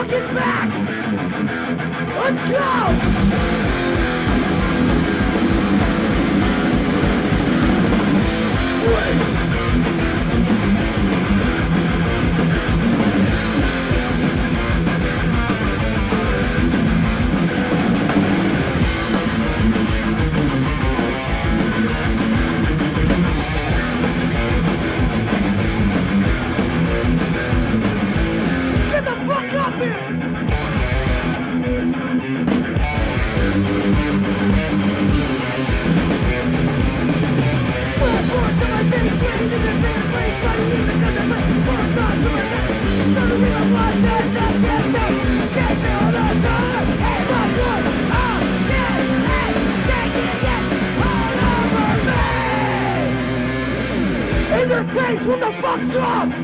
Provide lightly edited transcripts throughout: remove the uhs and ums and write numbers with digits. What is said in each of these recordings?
fucking back! Let's go! Get the fuck up here! Swear force to my face, waiting in the same place, but it isn't gonna make more thoughts in my head. Suddenly I'm lost, there's a can't say all the time. Hey, my boy, oh, yeah, hey, take it, yes, all over me! In your face, what the fuck's up?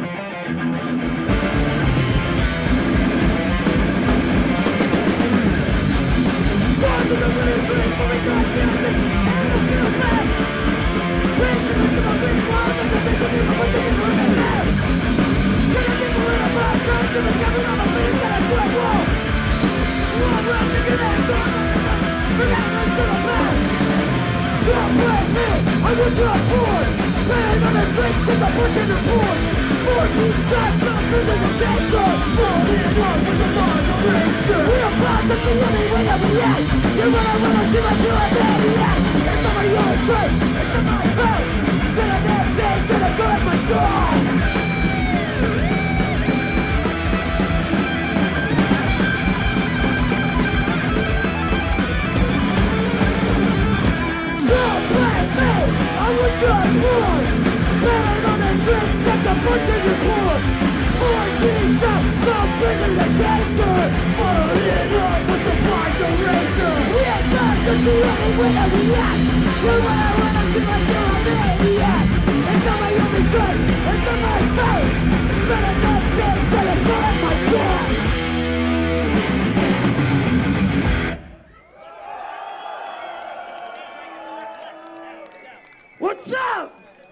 To the winning train for me, God, everything, and the still back. Please, you look to my big one, there's a big one, but you can put it down. Can I get the rid of my son, to the cabin on my feet, and I do it wrong. One round, you can ask on, but now I'm to the back. Stop playing me, I was just born. Paying on the drinks, and the punch in the board. 14 shots, I'm losing the chainsaw. Falling in love with the moderation. We are about to see any way that we act. You wanna see what you are maniac. It's not my own trait, it's not my fault. Sit on that stage and I go at my door. Don't blame me, I was just born. Paying on the drinks, and the punch in the board. 14 shots, some prison the chaser. Falling in love with the moderation. We are not to see any way that we act. You wanna see like you're a maniac. It's not my only choice, it's not my fate. Spend a night stage and I go at my door. What's up?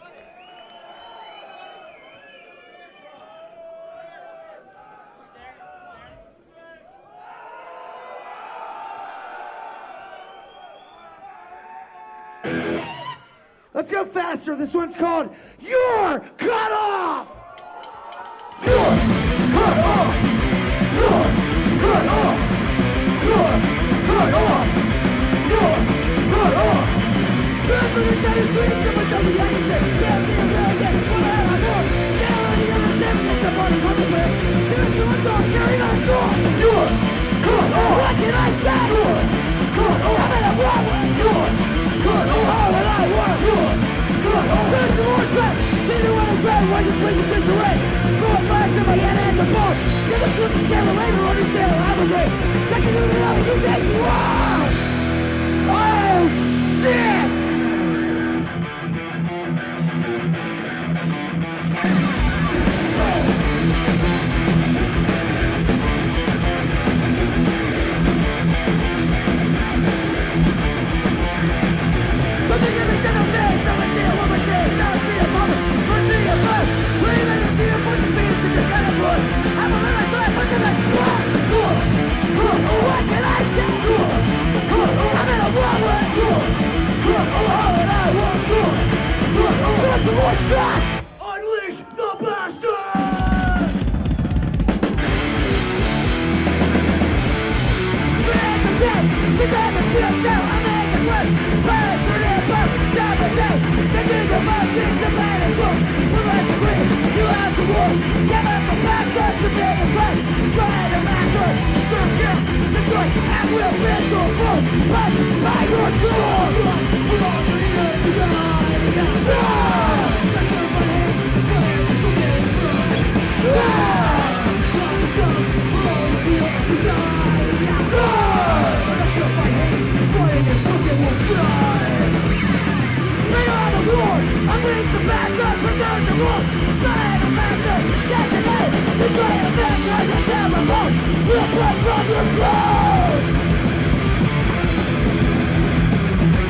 Let's go faster. This one's called You're Cut Off. You're cut off. You're cut off. You're cut off. You're cut off. Every time you swing, someone tell me I can say, yeah, see you really get it. What I know. They're already on the same place. I'm on the public way. There's someone's on carrying on the door. You're cut off. What can I say? You're cut off. I'm in a wrong way. You're cut off. All that I want. You're cut off. Say some more shit. See the one I'm saying. Why this place is disarray? Going fast in my head and the boat. Get the truth to scare later on the sale. I'm a great. Second to the other. You think you are. Oh, shit. Some more shots! Unleash the bastard! Fans are dead, sit down and feel too amazing work. Birds are near above, sabotage. They do the motions of man as well. The rest agree, you have to war. Give up the past, got to be the fight. Try to master, serve gift, destroy, and will be to a full. Punch by your tools! We're all the years to die! Unleash the bastard, preserve the wolf. Slay the master, take the name. Destroy the master, the terrible. We'll blood from your clothes.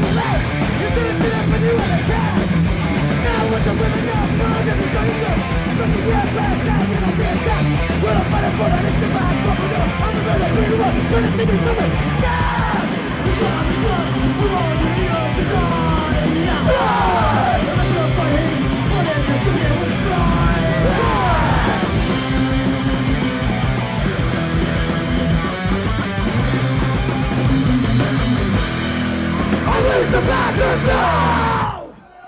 The bathroom now!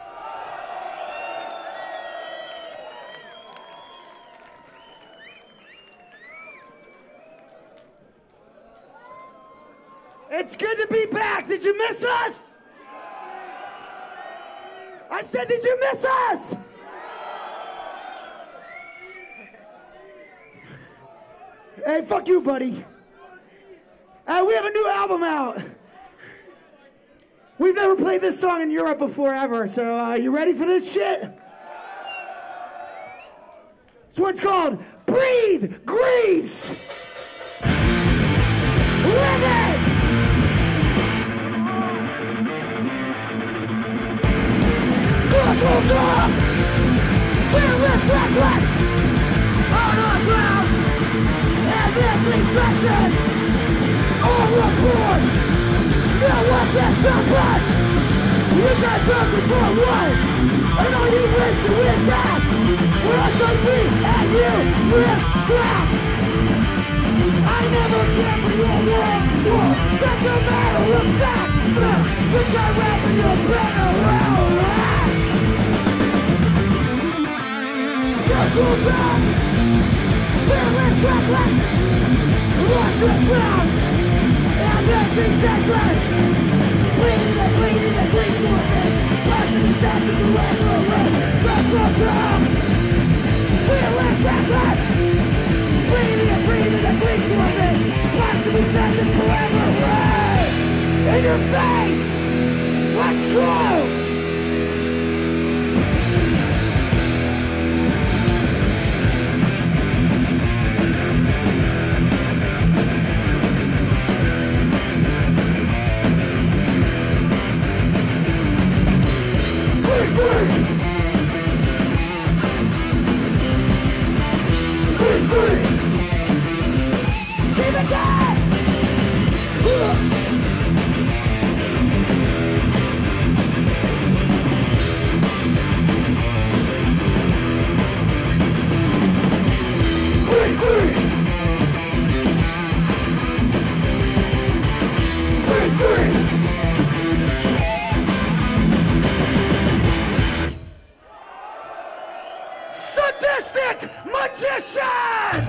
It's good to be back. Did you miss us? I said, did you miss us? Hey, fuck you, buddy. We have a new album out. We've never played this song in Europe before, ever, so you ready for this shit? This one's called Breathe Grease! Live it! Crossroads up! Fearless reckless! On the ground! Advancing trenches! All aboard! No one can stop us! You got drunk before one! And all you wish to is that we're on so deep and you live trapped! I never cared for your war! That's a matter of fact! Since I ran in your better around! Yes, we'll die! Fearless reckless! Lost and found! Amazing senseless! Bleeding and bleeding and bleeding to a bit! Passing the senses away from away! Crossroads up! Fearless reckless! Bleeding and bleeding and bleeding to a bit! Passing the senses forever away! In your face! Let's go! Keep it down! Sadistic magician!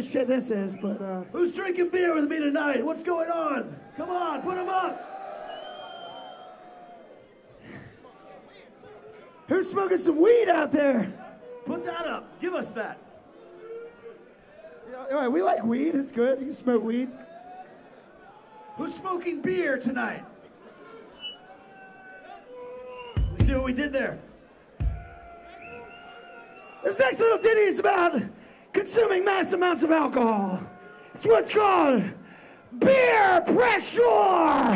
shit this is, but Who's drinking beer with me tonight? What's going on? Come on, put them up. Who's smoking some weed out there? Put that up. Give us that. Yeah, we like weed. It's good. You can smoke weed. Who's smoking beer tonight? You see what we did there? This next little ditty is about consuming mass amounts of alcohol. It's what's called beer pressure.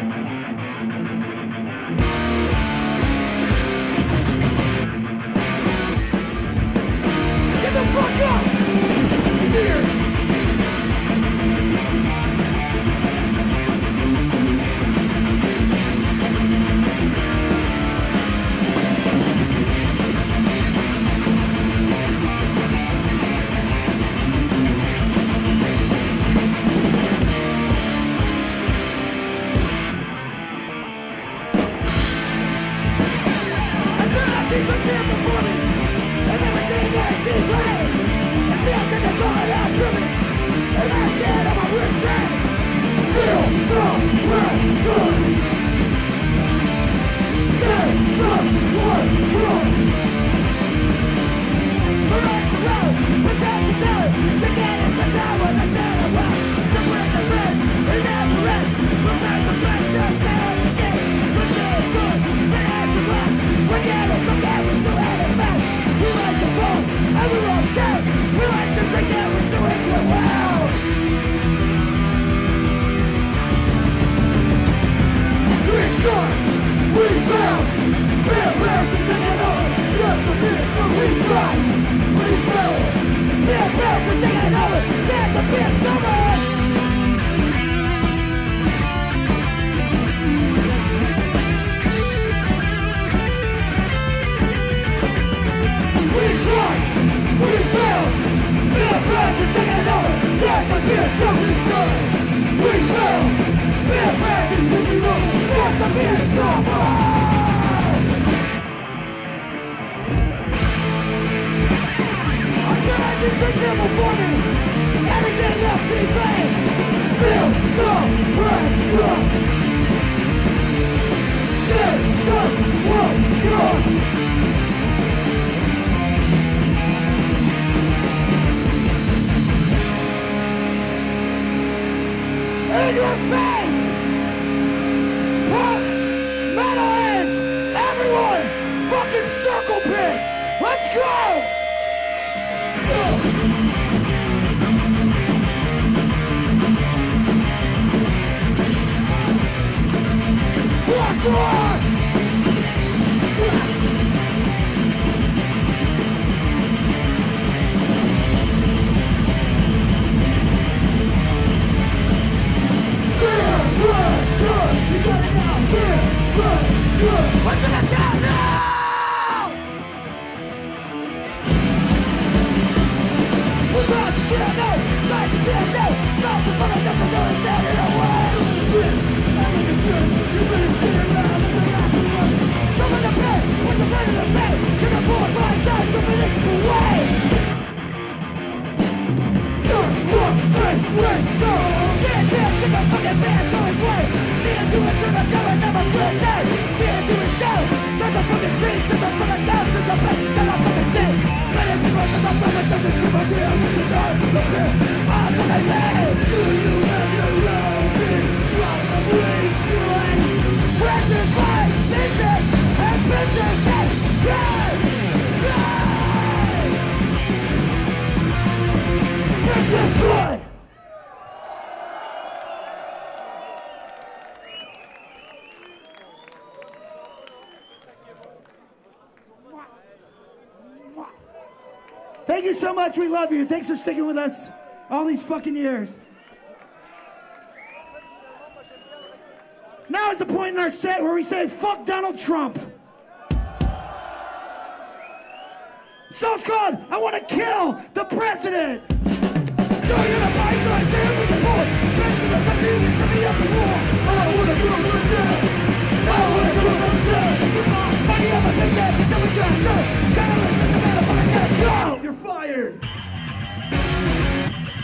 Get the fuck up! Cheers! In your face! Punks! Metalheads! Everyone! Fucking circle pit! Let's go! What's wrong? You got it now, what's in the town now? We're about to stand now, signs of death now, signs of fucking death are doing standing away. I'm in the turn, you better stay around and the last one. Some in the pay, what's the rate of the pay? Can afford 5 times some municipal ways. Turn, look, face, wait, go. Stand here, shake my fucking pants on his way. Me and do it to the cover, never good day. Me and do it go. There's a fucking trees, there's a fucking dogs, there's a place that I fucking stay. Many people that I'm fucking doesn't trip on the air, it's a dog, it's a beer. I'm fucking dead. Do you have your own big vibration? Precious life, business, and business, and good, good. This is good. Thank you so much. We love you. Thanks for sticking with us all these fucking years. Now is the point in our set where we say, fuck Donald Trump. So it's called, I want to kill the president. So you're the vice, so I say it was a boy. Best in the country, you set me up to war. I want to do it for dead. I want to do it for dead. Money up a bitch, tell me what you're saying. Gotta let this man, I'm gonna go. You're fired.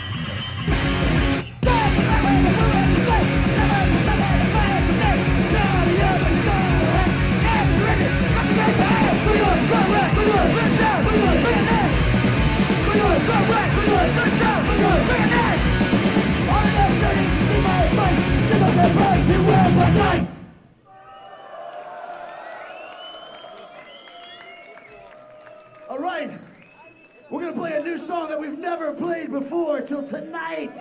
song that we've never played before till tonight.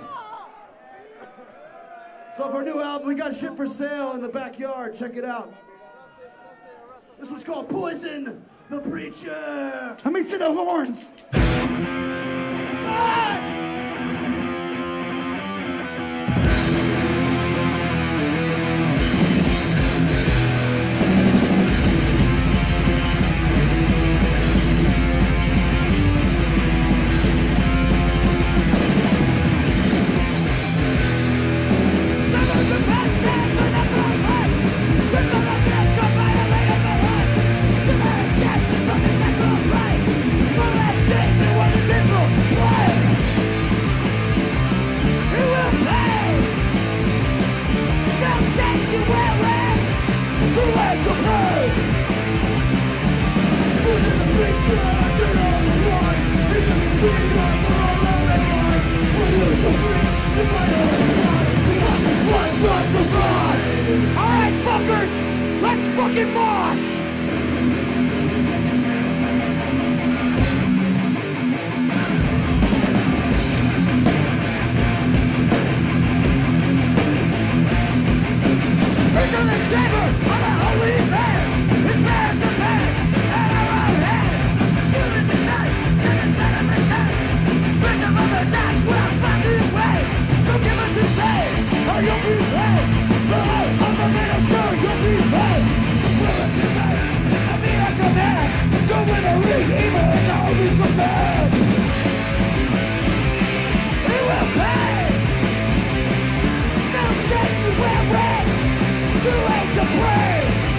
So for our new album, we got shit for sale in the backyard. Check it out. This one's called Poison the Preacher. Let me see the horns. Ah! Alright, fuckers, let's fucking mosh! Into the chamber of the holy man, his prayers and prayers, and our own hand, shooting the night, to the center of the night, victim of the times when I'm finally away, so give us a say, or you'll be paid, the light of the minister, you'll be paid, will it be paid, and be a command, don't win or read, evil is all we command, we will pay, no sanctuary, too late to pray!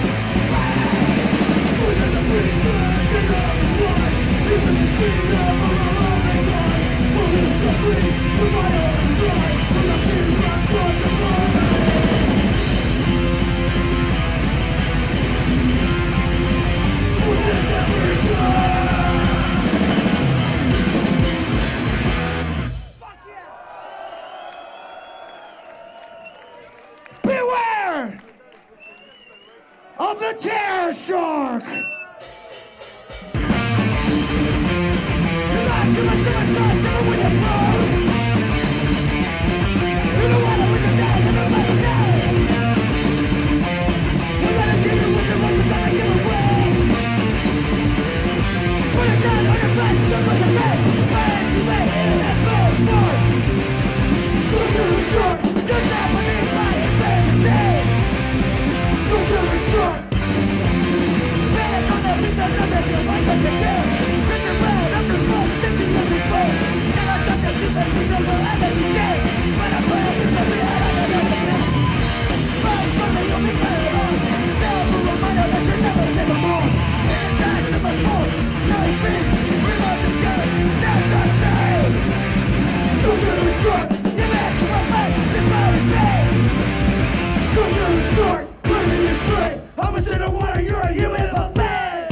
Who's in the preacher? Take off the blood! He's in the street of a lonely God! We'll lift the priest, the fire and strike! We'll not see the rock from the blood! Who's in the preacher? Fuck yeah! Beware! Of the terror shark! You're not too much someone with a blow! You're the one with the dead and the bloody dead! We're gonna kill you with the ones that don't give a break! Put it down on your face, don't put the red! When you lay in that small sport! Look to the shark! You're Japanese by insanity! Look to the shark! Back on the beach, another you like the tail. Mr. Brown, after fun, stitching music play. Never thought that you could be so well at the game. But I'm playing for something out of the nation. Fight for the only player on. Tell the reminder that you're never take a ball. Inside to my phone, no feet. Reload the gun, that's our saves. Look to the shark! Give it to my life, it's our day. Look to the shark! I'm a sinner water, you're a human buffet!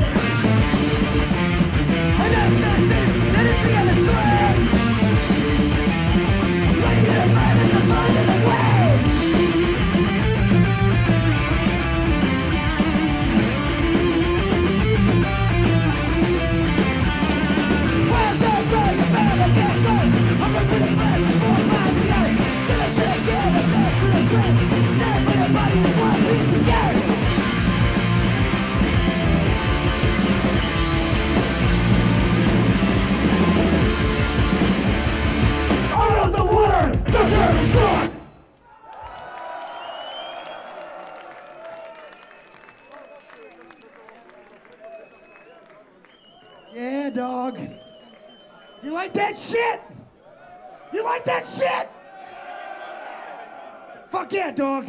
I never said shit, anything on the slab! Lady in the mind is a mind in the waves! Where's outside the battle against life? I'm up for the flash, it's more mind than out! Sit up to the tail, I'm down for the sweat! Never for your body with one piece again! Out of the water, the terror shark! Yeah, dog. You like that shit? You like that shit? Fuck yeah, dog.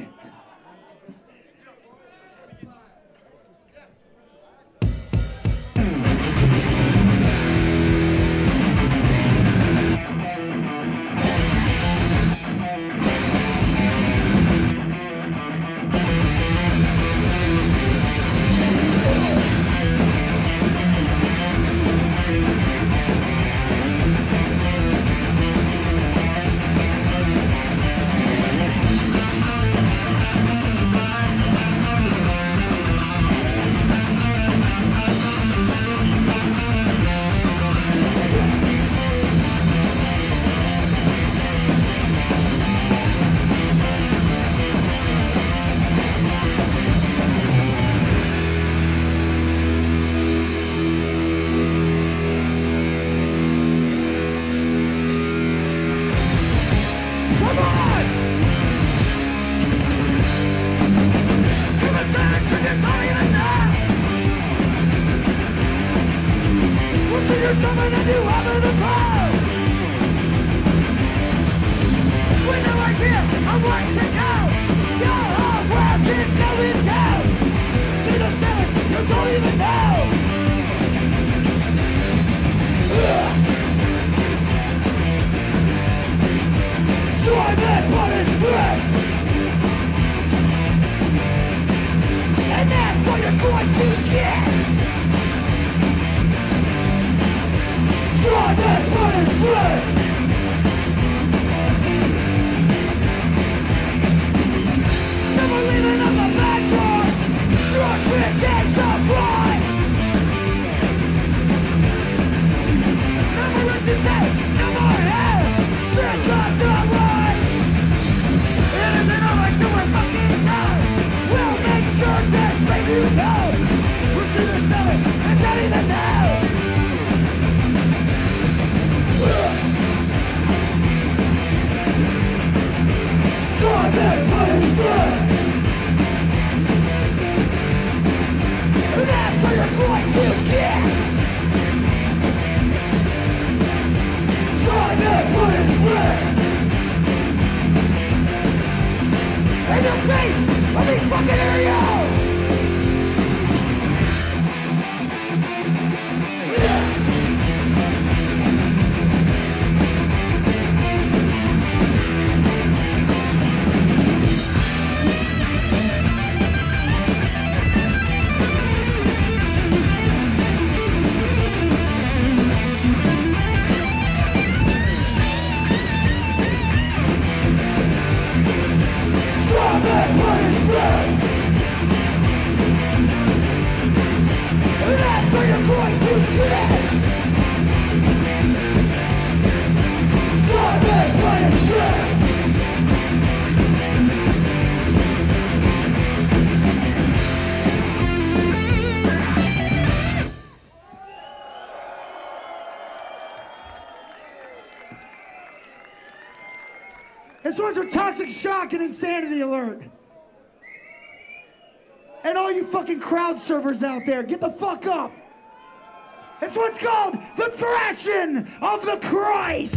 going to get. Try that punishment. Never leaving on the back door. Struck with days of pride. Never listen, say, no more hell. Sick of the ride. It isn't over till we're fucking done. We'll make sure that baby you know. We're to the cellar and don't even know. Try that punishment. That's what you're going to get. Try that punishment. In your face, let me fucking hear you. That's what you're going to get. Try that punishment. This one's a toxic shock and insanity alert. And all you fucking crowd surfers out there, get the fuck up. This one's called The Thrashing of the Christ.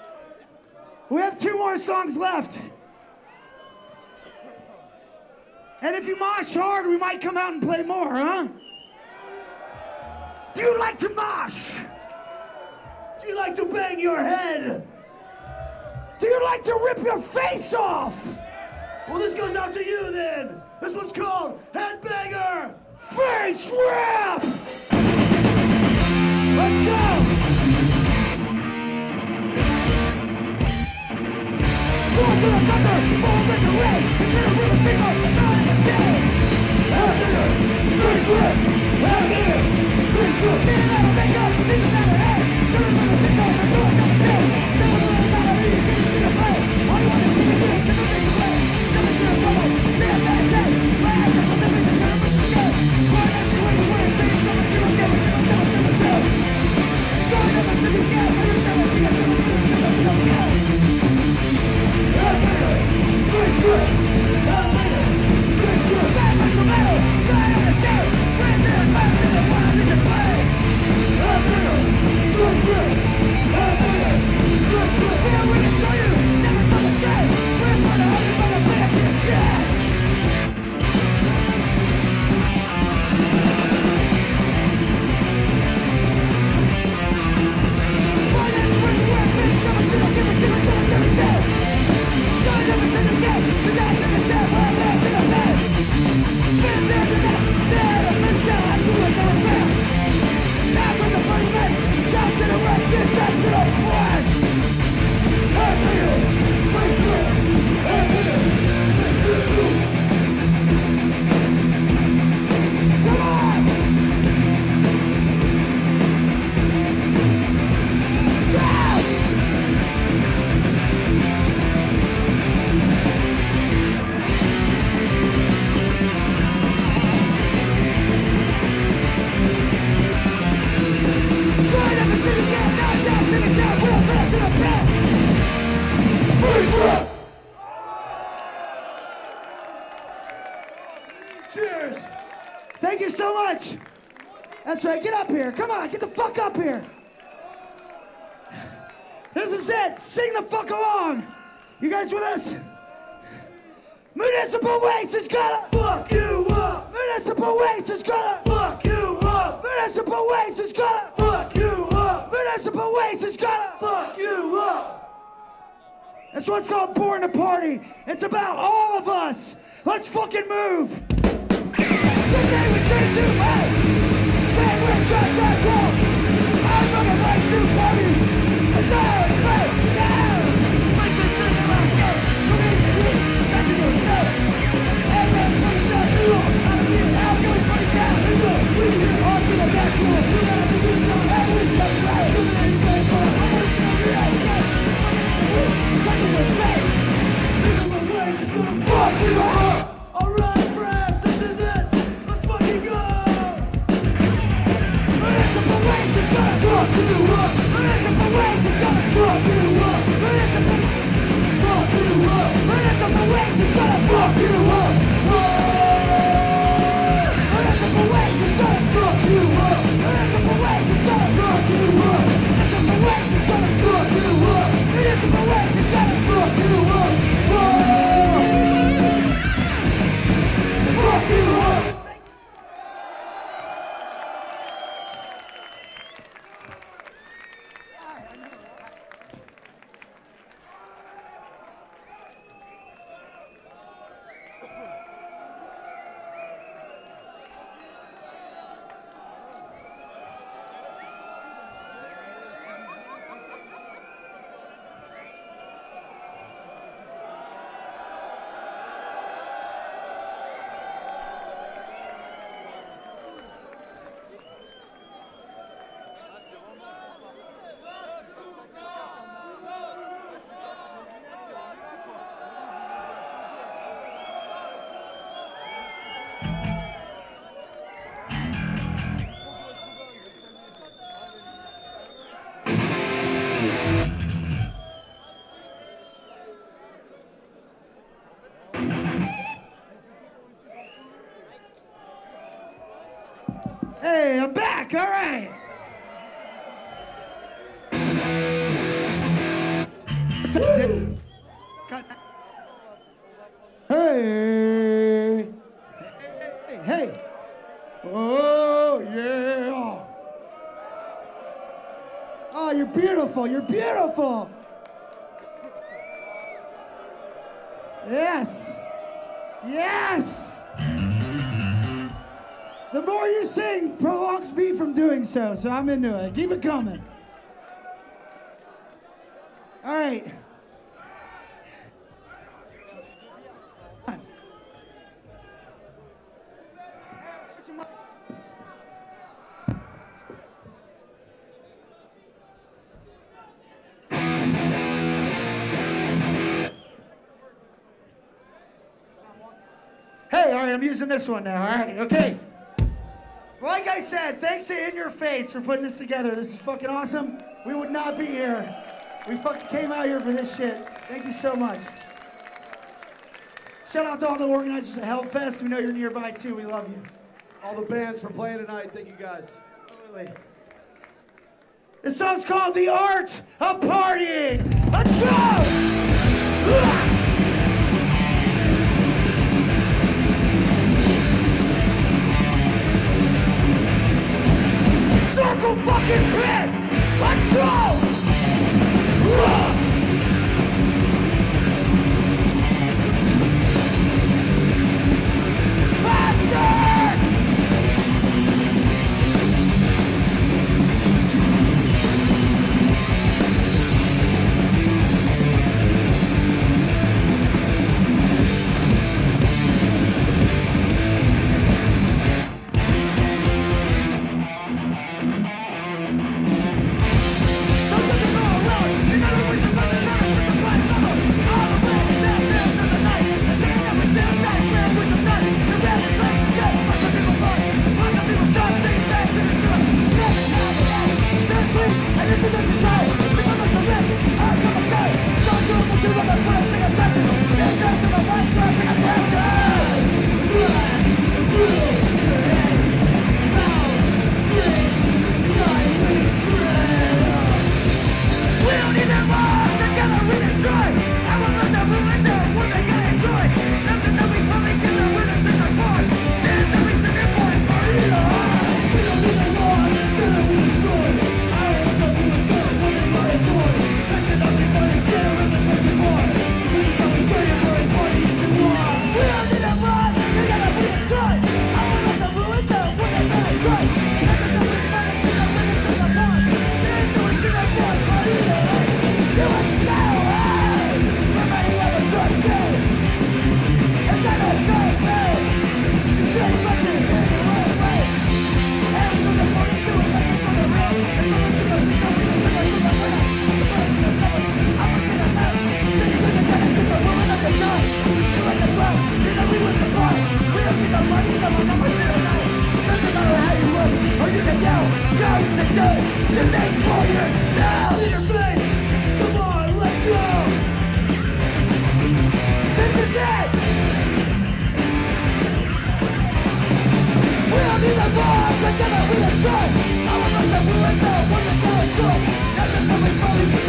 We have 2 more songs left. And if you mosh hard, we might come out and play more, huh? Do you like to mosh? Do you like to bang your head? Do you like to rip your face off? Well, this goes out to you then. This one's called Headbanger. Face rip! Let's go! Born to the gutter, full of misery. It's in a room, she's like the man on the stage. Headbanger, face rip. Headbanger, face rip. Didn't ever make up, so things never end. You're a little she's like the door down the stairs. Never really thought I knew you couldn't see the play. All you want to see is you, simple face away. Never to the bubble, see a bad say. My eyes are closed, everything turn up with the shit. Right next to where you win, being so much you don't get, but you don't know what to do. So I never said you can, but you never think I do. You don't get. Headbanger, face rip. Headbanger, face rip. Bad muscle metal, die on the day. Raise it and bounce in the wild music play. Headbanger, face rip. Headbanger, face rip. Here we can show you, never for the shame. We're for the hungry, for the bad to the dead. Boy, that's where you are, bitch. So much you don't give a shit, so much every day. Everything again, the guys in the cell, we're back to the bed. Finish there to that, there to finish out, I see what's going down. Now for the funny man, shout to the right, get shout to the flash. Headbanger, face rip. Headbanger, face rip. Come on! Go! Cheers. Thank you so much. That's right, get up here. Come on, get the fuck up here. This is it. Sing the fuck along. You guys with us? Municipal Waste is gonna Fuck you up. Municipal Waste is gonna Fuck you up. Municipal Waste is gonna Fuck you up. Municipal Waste is gonna Fuck you up. This one's called Born to Party. It's about all of us. Let's fucking move. Someday we turn to hey. Say we're just like wrong. I fucking like to party. It's all fake. Yeah. Like this thing about it. So we that's a good day. And then we say you out of here. How can we put it down? We get on to the next one. You gotta be doing something. And we just play. You gotta say for it. I'm gonna say that's a good day. Municipal Waste is gonna fuck you up. Alright, friends, this is it. Let's fucking go. Municipal Waste is gonna Fuck you up. Municipal Waste is gonna Fuck you up. Municipal Fuck you up. Municipal Waste is gonna Fuck you up. Municipal Waste is gonna Fuck you up. Municipal Waste is gonna Fuck you up. Municipal Waste is gonna Fuck you up. Municipal Waste is gonna Fuck you up. Fuck you up. Hey, I'm back, all right. Hey, beautiful. You're beautiful. Yes. Yes. The more you sing prolongs me from doing so, so I'm into it. Keep it coming. All right. Hey, all right, I'm using this one now, all right, okay. Like I said, thanks to In Your Face for putting this together. This is fucking awesome. We would not be here. We fucking came out here for this shit. Thank you so much. Shout out to all the organizers at Hellfest. We know you're nearby too. We love you. All the bands for playing tonight. Thank you guys. Absolutely. This song's called The Art of Partying. Let's go! Circle fucking pit! Let's go! Together we are strong. I will not let you go. We're going to